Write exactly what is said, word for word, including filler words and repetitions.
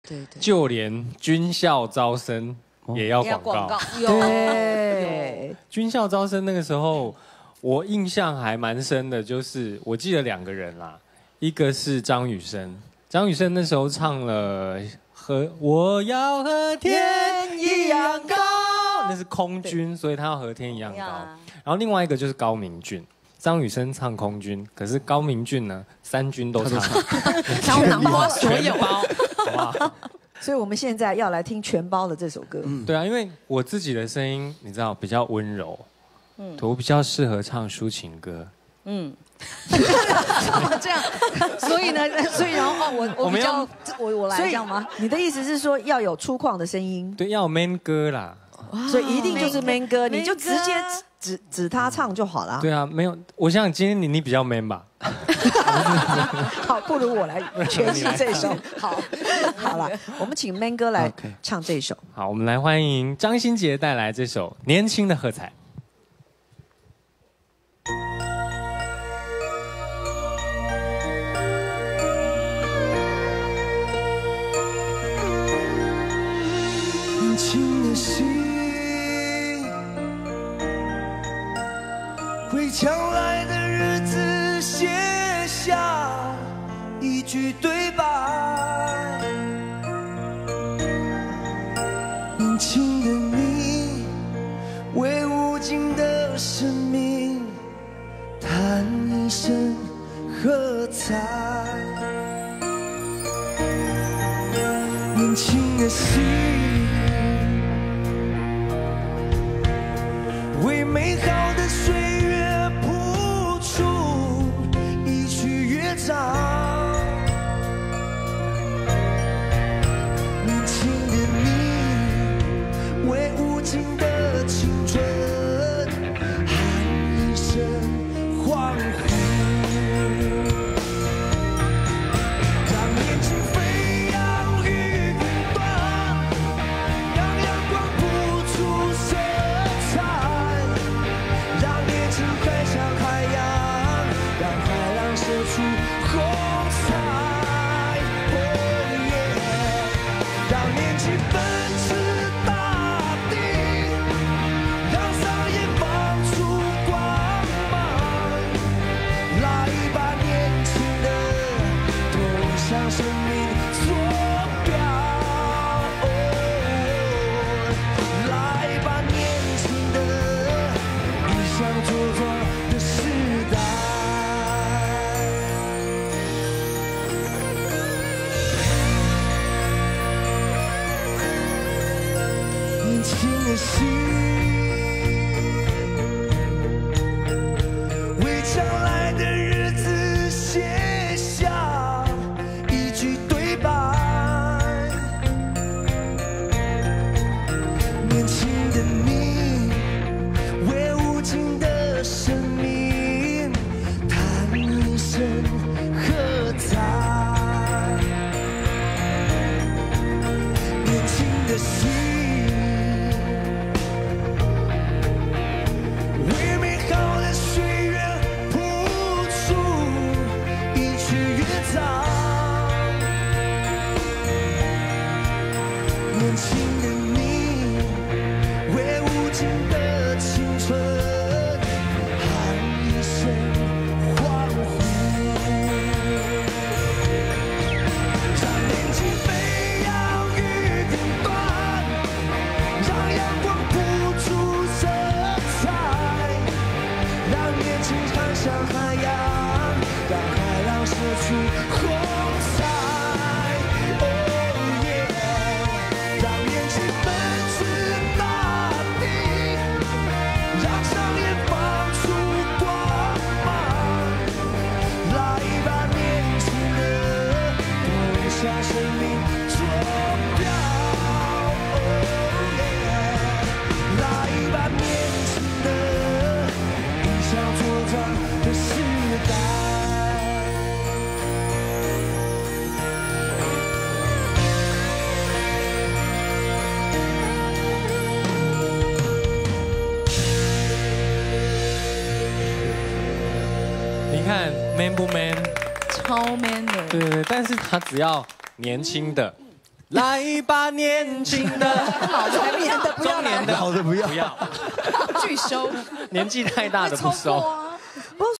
对对， 就连军校招生也要广告。 对， 军校招生那个时候，我印象还蛮深的，就是我记得两个人啦，一个是张雨生，张雨生那时候唱了和我要和天一样高，那是空军，所以他要和天一样高。然后另外一个就是高明俊。张雨生唱空军，可是高明俊呢，三军都唱， 胶囊包所有包。 哇！ 所以我们现在要来听全包的这首歌。 嗯，对啊，因为我自己的声音，你知道比较温柔，嗯，我比较适合唱抒情歌。嗯， 这样，所以呢，所以然后哦，我我比较我我来这样吗？你的意思是说要有粗犷的声音？ 对，要有 man 歌啦。 所以一定就是 man 歌，你就直接指指他唱就好了。 对啊，没有，我想今天你你比较 man 吧。 好，不如我来诠释这首。好，好了，我们请 man 哥来唱这首。 好，我们来欢迎张新杰带来这首《年轻的喝彩》。 年轻的心。为将来的日子写下一句对白，年轻的你为无尽的生命弹一声喝彩，年轻的心为美好的岁月年轻的你为无尽的青春喊一声欢呼，让年轻飞扬于云端，让阳光谱出色彩，让年轻开向海洋，让海浪射出红彩，哦耶！让年轻奔驰大地，让桑叶放出光芒，来吧，年轻的，投向生命坐标，哦，来吧，年轻的，迎向茁壮的时代。年轻的心，为将来的日子写下一句对白。年轻的你，为无尽的生命弹一声喝彩。年轻的心。为美好的岁月谱出一曲乐章，年轻的你为无尽的青春喊一声欢呼，让年轻飞扬于云端，让阳光谱出色彩，让年轻航向海洋，让海浪射出红彩，哦耶！让年轻奔驰大地，让桑叶放出光芒，来吧，年轻的，投向生命坐标，哦耶！来吧，年轻的，迎向茁壮的时代。 你看 man 不 man？ 超 man 的。 对对对，但是他只要年轻的， 来吧，年轻的， 老中年的不要来， 中年的好的不要不要， 拒收， 年纪太大的不收。 不过